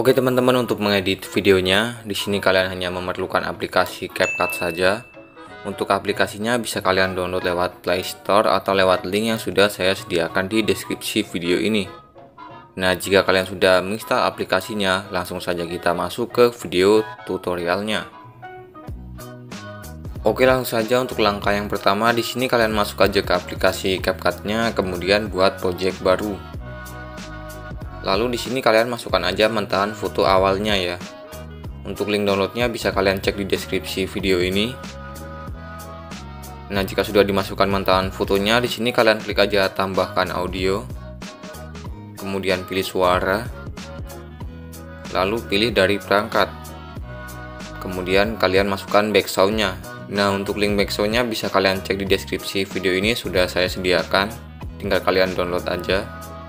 Oke teman-teman, untuk mengedit videonya, di sini kalian hanya memerlukan aplikasi CapCut saja. Untuk aplikasinya bisa kalian download lewat Play Store atau lewat link yang sudah saya sediakan di deskripsi video ini. Nah, jika kalian sudah menginstal aplikasinya, langsung saja kita masuk ke video tutorialnya. Oke, langsung saja untuk langkah yang pertama, di sini kalian masuk aja ke aplikasi CapCut-nya, kemudian buat project baru. Lalu di sini kalian masukkan aja mentahan foto awalnya ya. Untuk link downloadnya bisa kalian cek di deskripsi video ini. Nah, jika sudah dimasukkan mentahan fotonya, di sini kalian klik aja tambahkan audio. Kemudian pilih suara. Lalu pilih dari perangkat. Kemudian kalian masukkan backsound-nya. Nah, untuk link backsound-nya bisa kalian cek di deskripsi video ini, sudah saya sediakan. Tinggal kalian download aja.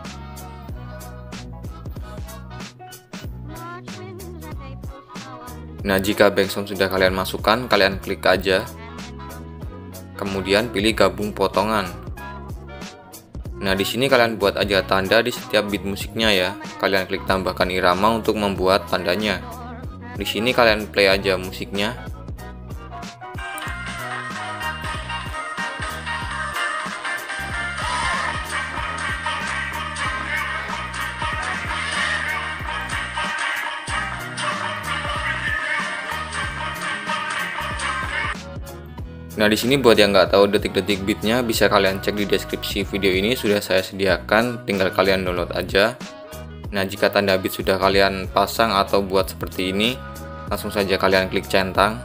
Nah, jika backsound sudah kalian masukkan, kalian klik aja. Kemudian pilih gabung potongan. Nah, di sini kalian buat aja tanda di setiap beat musiknya ya. Kalian klik tambahkan irama untuk membuat tandanya. Di sini kalian play aja musiknya. Nah, di sini buat yang nggak tahu detik-detik beatnya bisa kalian cek di deskripsi video ini, sudah saya sediakan, tinggal kalian download aja. Nah, jika tanda beat sudah kalian pasang atau buat seperti ini, langsung saja kalian klik centang.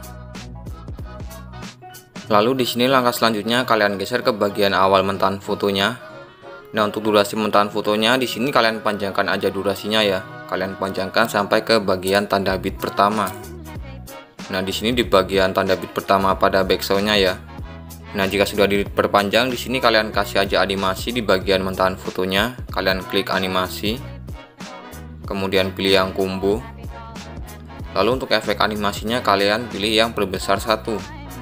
Lalu di sini langkah selanjutnya kalian geser ke bagian awal mentahan fotonya. Nah, untuk durasi mentahan fotonya di sini kalian panjangkan aja durasinya ya. Kalian panjangkan sampai ke bagian tanda beat pertama. Nah, di sini di bagian tanda beat pertama pada backsound-nya ya. Nah, jika sudah diperpanjang, di sini kalian kasih aja animasi di bagian mentahan fotonya. Kalian klik animasi. Kemudian pilih yang combo. Lalu untuk efek animasinya kalian pilih yang perbesar 1.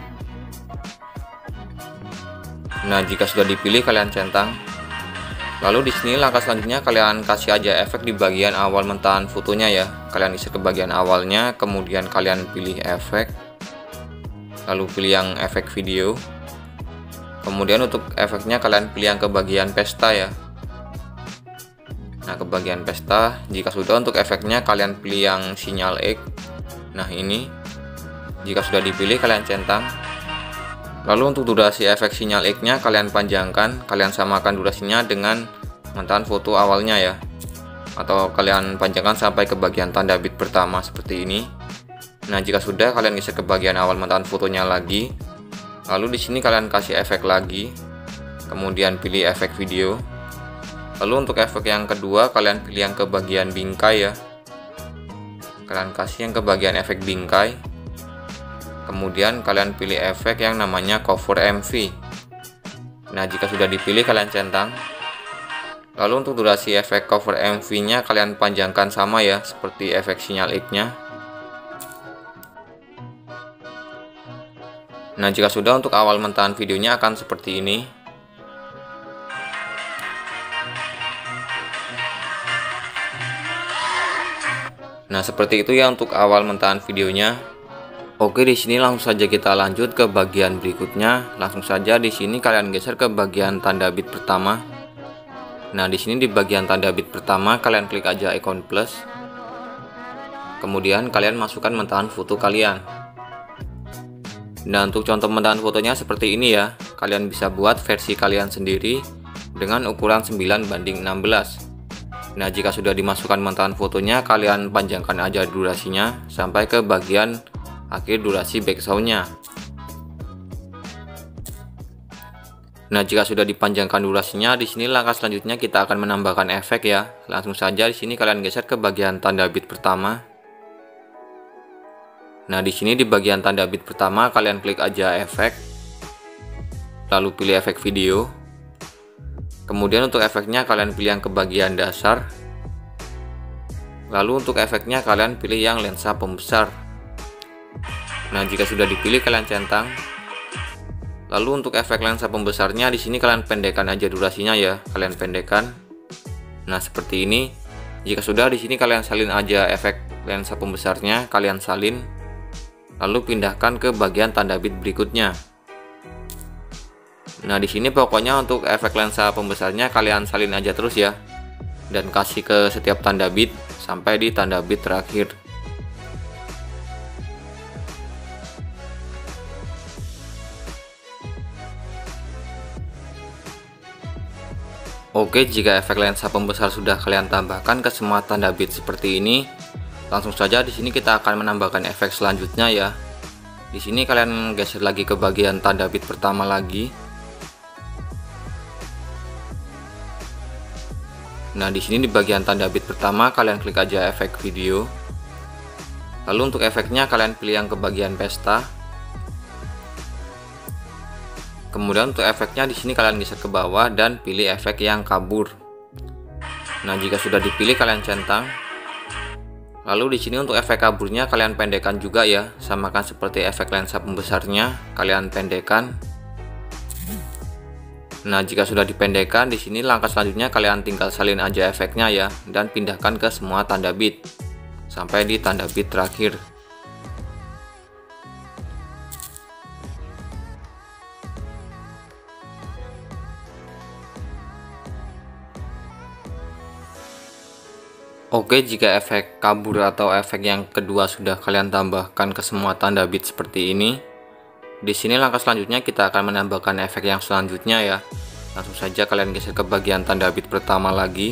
Nah, jika sudah dipilih kalian centang. Lalu di sini langkah selanjutnya kalian kasih aja efek di bagian awal mentahan fotonya ya. Kalian isi ke bagian awalnya, kemudian kalian pilih efek. Lalu pilih yang efek video. Kemudian untuk efeknya kalian pilih yang ke bagian pesta ya. Nah, ke bagian pesta, jika sudah untuk efeknya kalian pilih yang sinyal X. Nah, ini. Jika sudah dipilih kalian centang. Lalu untuk durasi efek sinyal X-nya kalian panjangkan, kalian samakan durasinya dengan mentahan foto awalnya ya. Atau kalian panjangkan sampai ke bagian tanda beat pertama seperti ini. Nah, jika sudah kalian geser ke bagian awal mentahan fotonya lagi. Lalu di sini kalian kasih efek lagi. Kemudian pilih efek video. Lalu untuk efek yang kedua kalian pilih yang ke bagian bingkai ya. Kalian kasih yang ke bagian efek bingkai. Kemudian kalian pilih efek yang namanya cover MV. Nah, jika sudah dipilih kalian centang. Lalu untuk durasi efek cover MV-nya kalian panjangkan sama ya, seperti efek sinyal X-nya. Nah, jika sudah untuk awal mentahan videonya akan seperti ini. Nah, seperti itu ya untuk awal mentahan videonya. Oke, di sini langsung saja kita lanjut ke bagian berikutnya. Langsung saja di sini kalian geser ke bagian tanda beat pertama. Nah, di sini di bagian tanda beat pertama kalian klik aja ikon plus. Kemudian kalian masukkan mentahan foto kalian. Nah, untuk contoh mentahan fotonya seperti ini ya. Kalian bisa buat versi kalian sendiri dengan ukuran 9:16. Nah, jika sudah dimasukkan mentahan fotonya, kalian panjangkan aja durasinya sampai ke bagian akhir durasi backsound-nya. Nah, jika sudah dipanjangkan durasinya, di sini langkah selanjutnya kita akan menambahkan efek ya. Langsung saja di sini kalian geser ke bagian tanda beat pertama. Nah, di sini di bagian tanda beat pertama kalian klik aja efek. Lalu pilih efek video. Kemudian untuk efeknya kalian pilih yang ke bagian dasar. Lalu untuk efeknya kalian pilih yang lensa pembesar. Nah, jika sudah dipilih kalian centang. Lalu untuk efek lensa pembesarnya di sini kalian pendekkan aja durasinya ya. Kalian pendekkan. Nah, seperti ini. Jika sudah, di sini kalian salin aja efek lensa pembesarnya, kalian salin, lalu pindahkan ke bagian tanda bit berikutnya. Nah, di sini pokoknya untuk efek lensa pembesarnya kalian salin aja terus ya, dan kasih ke setiap tanda bit sampai di tanda bit terakhir. Oke, jika efek lensa pembesar sudah kalian tambahkan ke semua tanda bit seperti ini, langsung saja di sini kita akan menambahkan efek selanjutnya ya. Di sini kalian geser lagi ke bagian tanda bit pertama lagi. Nah, di sini di bagian tanda bit pertama kalian klik aja efek video. Lalu untuk efeknya kalian pilih yang ke bagian pesta. Kemudian untuk efeknya di sini kalian geser ke bawah dan pilih efek yang kabur. Nah, jika sudah dipilih kalian centang. Lalu di sini untuk efek kaburnya kalian pendekkan juga ya, samakan seperti efek lensa pembesarnya, kalian pendekkan. Nah, jika sudah dipendekkan, di sini langkah selanjutnya kalian tinggal salin aja efeknya ya, dan pindahkan ke semua tanda bit sampai di tanda bit terakhir. Oke, jika efek kabur atau efek yang kedua sudah kalian tambahkan ke semua tanda bit seperti ini, di sini langkah selanjutnya kita akan menambahkan efek yang selanjutnya ya. Langsung saja kalian geser ke bagian tanda bit pertama lagi.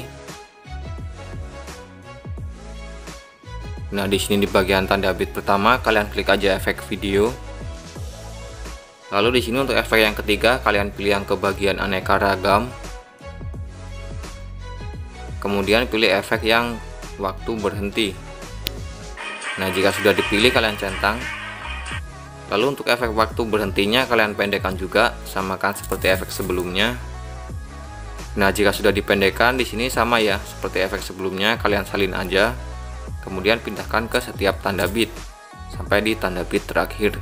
Nah, di sini di bagian tanda bit pertama kalian klik aja efek video. Lalu di sini untuk efek yang ketiga kalian pilih yang ke bagian aneka ragam. Kemudian pilih efek yang waktu berhenti. Nah, jika sudah dipilih kalian centang. Lalu untuk efek waktu berhentinya kalian pendekkan juga, samakan seperti efek sebelumnya. Nah, jika sudah dipendekkan di sini sama ya, seperti efek sebelumnya kalian salin aja. Kemudian pindahkan ke setiap tanda bit sampai di tanda bit terakhir.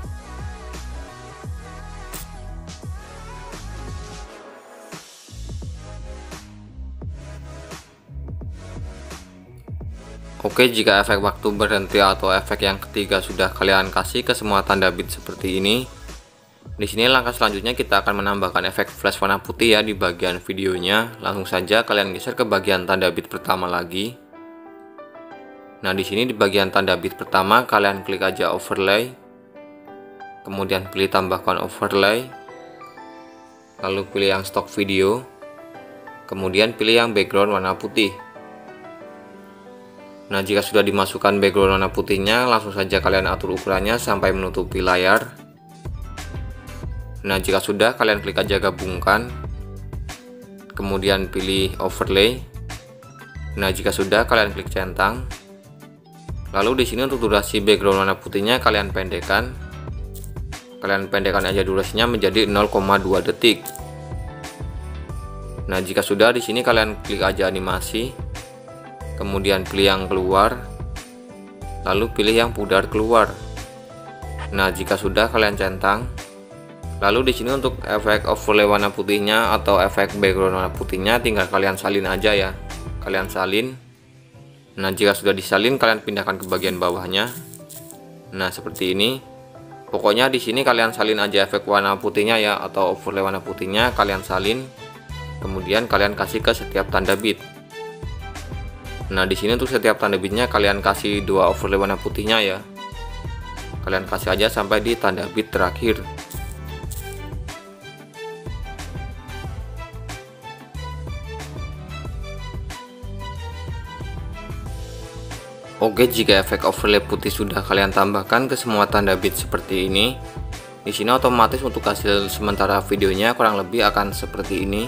Oke, jika efek waktu berhenti atau efek yang ketiga sudah kalian kasih ke semua tanda bit seperti ini, di sini langkah selanjutnya kita akan menambahkan efek flash warna putih ya di bagian videonya. Langsung saja kalian geser ke bagian tanda bit pertama lagi. Nah, di sini di bagian tanda bit pertama kalian klik aja overlay. Kemudian pilih tambahkan overlay. Lalu pilih yang stock video. Kemudian pilih yang background warna putih. Nah, jika sudah dimasukkan background warna putihnya, langsung saja kalian atur ukurannya sampai menutupi layar. Nah, jika sudah kalian klik aja gabungkan. Kemudian pilih overlay. Nah, jika sudah kalian klik centang. Lalu di sini untuk durasi background warna putihnya kalian pendekkan. Kalian pendekkan aja durasinya menjadi 0,2 detik. Nah, jika sudah di sini kalian klik aja animasi. Kemudian pilih yang keluar, lalu pilih yang pudar keluar. Nah, jika sudah kalian centang. Lalu di sini untuk efek overlay warna putihnya atau efek background warna putihnya tinggal kalian salin aja ya. Kalian salin. Nah, jika sudah disalin kalian pindahkan ke bagian bawahnya. Nah, seperti ini. Pokoknya di sini kalian salin aja efek warna putihnya ya, atau overlay warna putihnya kalian salin. Kemudian kalian kasih ke setiap tanda bit. Nah, di sini untuk setiap tanda bitnya kalian kasih 2 overlay warna putihnya ya. Kalian kasih aja sampai di tanda bit terakhir. Oke, jika efek overlay putih sudah kalian tambahkan ke semua tanda bit seperti ini, di sini otomatis untuk hasil sementara videonya kurang lebih akan seperti ini.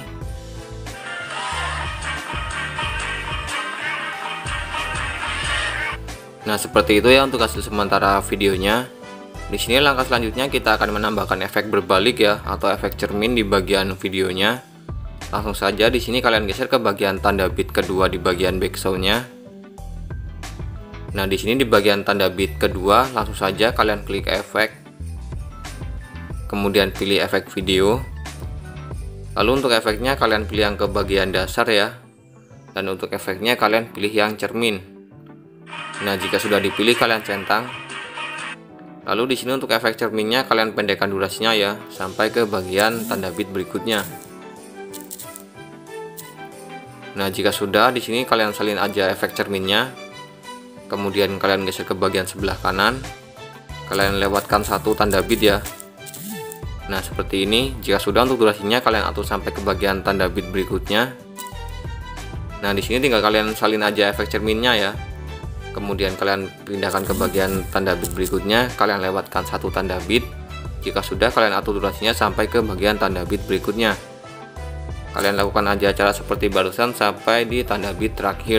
Nah, seperti itu ya untuk hasil sementara videonya. Di sini langkah selanjutnya kita akan menambahkan efek berbalik ya, atau efek cermin di bagian videonya. Langsung saja di sini kalian geser ke bagian tanda bit kedua di bagian backsound-nya. Nah, di sini di bagian tanda bit kedua langsung saja kalian klik efek. Kemudian pilih efek video. Lalu untuk efeknya kalian pilih yang ke bagian dasar ya. Dan untuk efeknya kalian pilih yang cermin. Nah, jika sudah dipilih kalian centang. Lalu di sini untuk efek cerminnya kalian pendekkan durasinya ya sampai ke bagian tanda bit berikutnya. Nah, jika sudah di sini kalian salin aja efek cerminnya. Kemudian kalian geser ke bagian sebelah kanan. Kalian lewatkan satu tanda bit ya. Nah, seperti ini. Jika sudah untuk durasinya kalian atur sampai ke bagian tanda bit berikutnya. Nah, di sini tinggal kalian salin aja efek cerminnya ya. Kemudian kalian pindahkan ke bagian tanda bit berikutnya, kalian lewatkan satu tanda bit. Jika sudah kalian atur durasinya sampai ke bagian tanda bit berikutnya. Kalian lakukan aja cara seperti barusan sampai di tanda bit terakhir.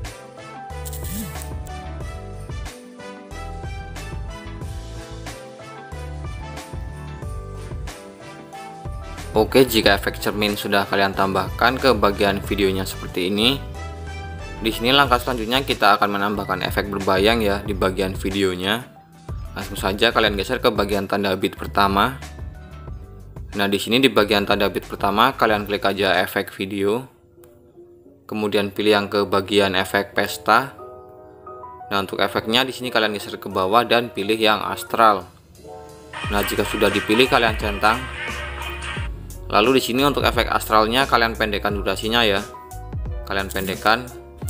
Oke, jika efek cermin sudah kalian tambahkan ke bagian videonya seperti ini, di sini langkah selanjutnya kita akan menambahkan efek berbayang ya di bagian videonya. Langsung saja kalian geser ke bagian tanda bit pertama. Nah, di sini di bagian tanda bit pertama kalian klik aja efek video. Kemudian pilih yang ke bagian efek pesta. Nah, untuk efeknya di sini kalian geser ke bawah dan pilih yang astral. Nah, jika sudah dipilih kalian centang. Lalu di sini untuk efek astralnya kalian pendekkan durasinya ya. Kalian pendekkan.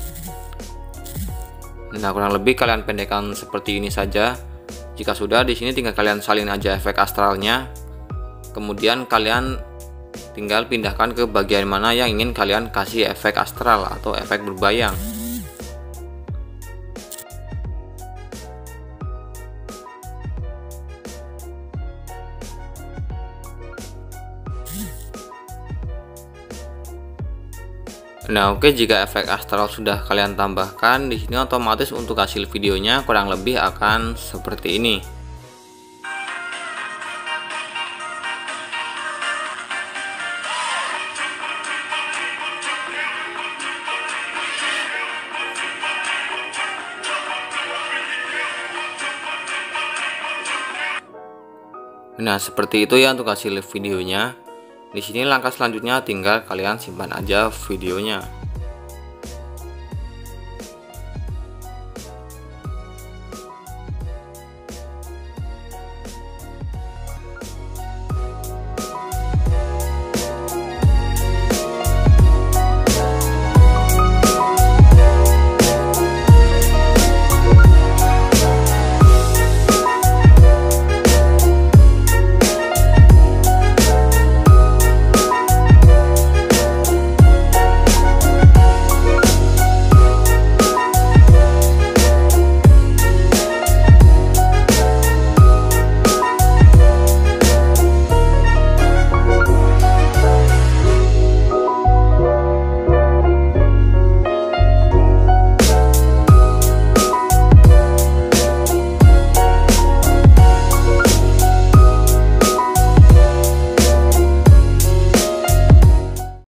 Nah, kurang lebih kalian pendekkan seperti ini saja. Jika sudah di sini tinggal kalian salin aja efek astralnya. Kemudian kalian tinggal pindahkan ke bagian mana yang ingin kalian kasih efek astral atau efek berbayang. Nah, oke, jika efek astral sudah kalian tambahkan, di sini otomatis untuk hasil videonya kurang lebih akan seperti ini. Nah, seperti itu ya untuk hasil videonya. Di sini langkah selanjutnya tinggal kalian simpan aja videonya.